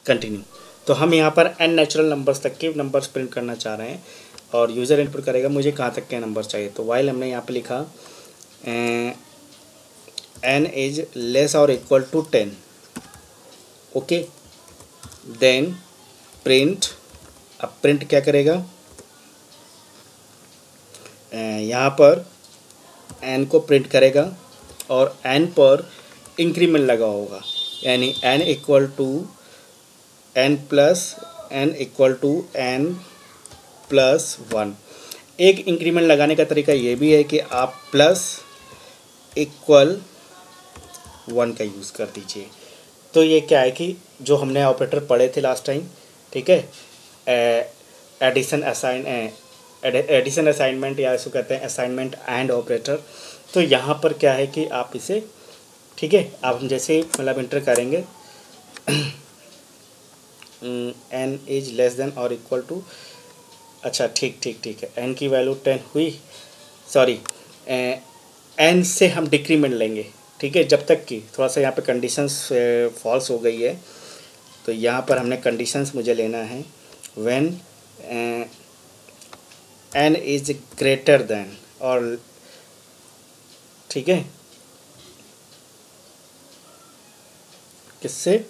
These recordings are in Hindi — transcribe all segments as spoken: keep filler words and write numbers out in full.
कंटिन्यू। तो हम यहाँ पर एन नेचुरल नंबर्स तक के नंबर्स प्रिंट करना चाह रहे हैं और यूज़र इनपुट करेगा मुझे कहाँ तक के नंबर चाहिए। तो वाइल हमने यहाँ पे लिखा एन इज लेस और equal to ten, okay, then print. अब प्रिंट क्या करेगा, यहाँ पर एन को प्रिंट करेगा और एन पर इंक्रीमेंट लगा होगा, यानी n equal to n plus n equal to n plus one. एक इंक्रीमेंट लगाने का तरीका ये भी है कि आप प्लस इक्वल वन का यूज़ कर दीजिए। तो ये क्या है कि जो हमने ऑपरेटर पढ़े थे लास्ट टाइम, ठीक है, एडिशन असाइन एडिशन असाइनमेंट या इसको कहते हैं असाइनमेंट एंड ऑपरेटर। तो यहाँ पर क्या है कि आप इसे, ठीक है, आप हम जैसे मतलब इंटर करेंगे एन इज लेस देन और इक्वल टू, अच्छा ठीक ठीक ठीक है, एन की वैल्यू टेन हुई, सॉरी एन से हम डिक्रीमेंट लेंगे, ठीक है, जब तक कि थोड़ा सा यहाँ पे कंडीशंस फॉल्स हो गई है। तो यहाँ पर हमने कंडीशंस मुझे लेना है when n is greater than, और ठीक है किससे,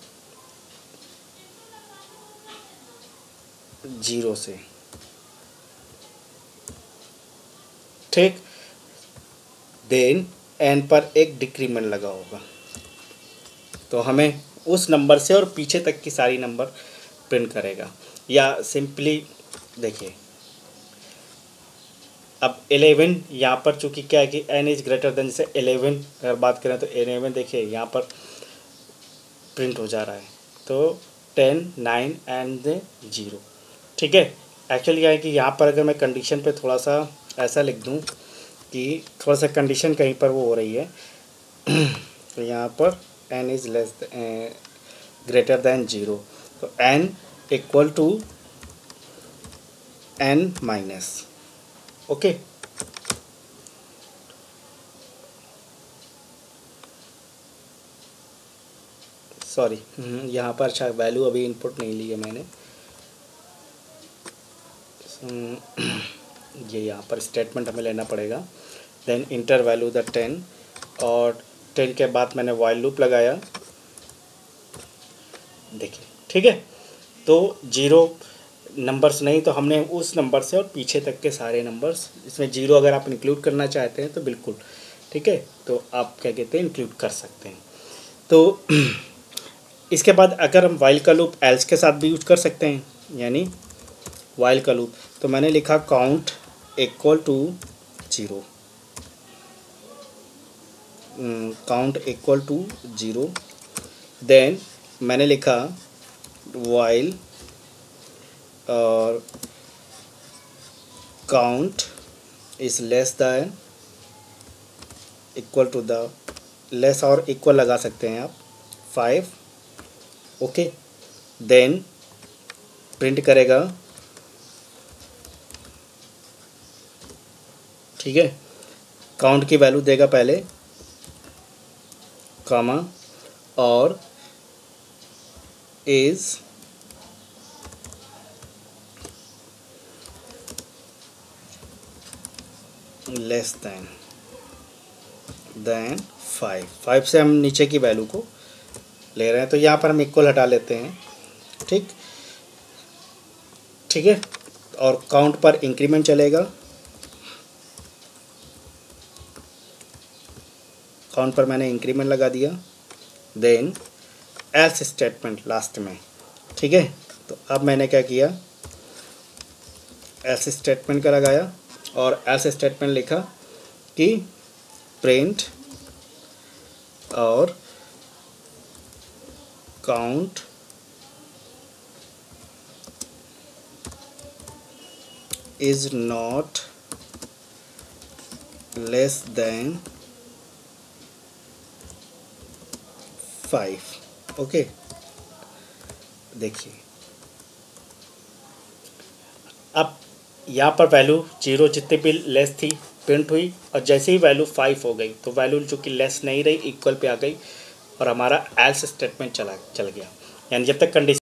जीरो से, ठीक, देन एन पर एक डिक्रीमेंट लगा होगा। तो हमें उस नंबर से और पीछे तक की सारी नंबर प्रिंट करेगा। या सिंपली देखिए, अब इलेवन यहाँ पर चूँकि क्या है कि एन इज ग्रेटर देन, जैसे इलेवन अगर बात करें तो इलेवन देखिए यहाँ पर प्रिंट हो जा रहा है, तो टेन नाइन एंड जीरो, ठीक है। एक्चुअली क्या है कि यहाँ पर अगर मैं कंडीशन पे थोड़ा सा ऐसा लिख दूँ कि थोड़ा सा कंडीशन कहीं पर वो हो रही है तो यहाँ पर n is less greater than zero, तो n equal to n minus, okay. Sorry, यहाँ पर अच्छा वैल्यू अभी इनपुट नहीं ली है मैंने, ये यहाँ पर स्टेटमेंट हमें लेना पड़ेगा। Then enter value the ten, और टेन के बाद मैंने वाइल लूप लगाया, देखिए, ठीक है। तो जीरो नंबर्स नहीं, तो हमने उस नंबर से और पीछे तक के सारे नंबर्स, इसमें जीरो अगर आप इंक्लूड करना चाहते हैं तो बिल्कुल, ठीक है, तो आप क्या कहते हैं इंक्लूड कर सकते हैं। तो इसके बाद अगर हम वाइल का लूप एल्स के साथ भी यूज कर सकते हैं, यानी वाइल का लूप, तो मैंने लिखा count equal to zero, count equal to zero, then मैंने लिखा वाइल और count is less than equal to the, less और इक्वल लगा सकते हैं आप, फाइव, ओके। देन प्रिंट करेगा, ठीक है, काउंट की वैल्यू देगा पहले, कामा, और is less than then five, five से हम नीचे की वैल्यू को ले रहे हैं, तो यहाँ पर हम इक्वल हटा लेते हैं, ठीक ठीक है, और काउंट पर इंक्रीमेंट चलेगा, काउंट पर मैंने इंक्रीमेंट लगा दिया, देन एल्स स्टेटमेंट लास्ट में, ठीक है। तो अब मैंने क्या किया, एल्स स्टेटमेंट का लगाया और एल्स स्टेटमेंट लिखा कि प्रिंट और count is not less than five, okay. देखिए अब यहाँ पर वैल्यू जीरो जितने भी लेस थी प्रिंट हुई, और जैसे ही वैल्यू फाइव हो गई तो वैल्यू जो कि लेस नहीं रही, इक्वल पे आ गई, और हमारा एल्स स्टेटमेंट चला चल गया, यानी जब तक कंडीशन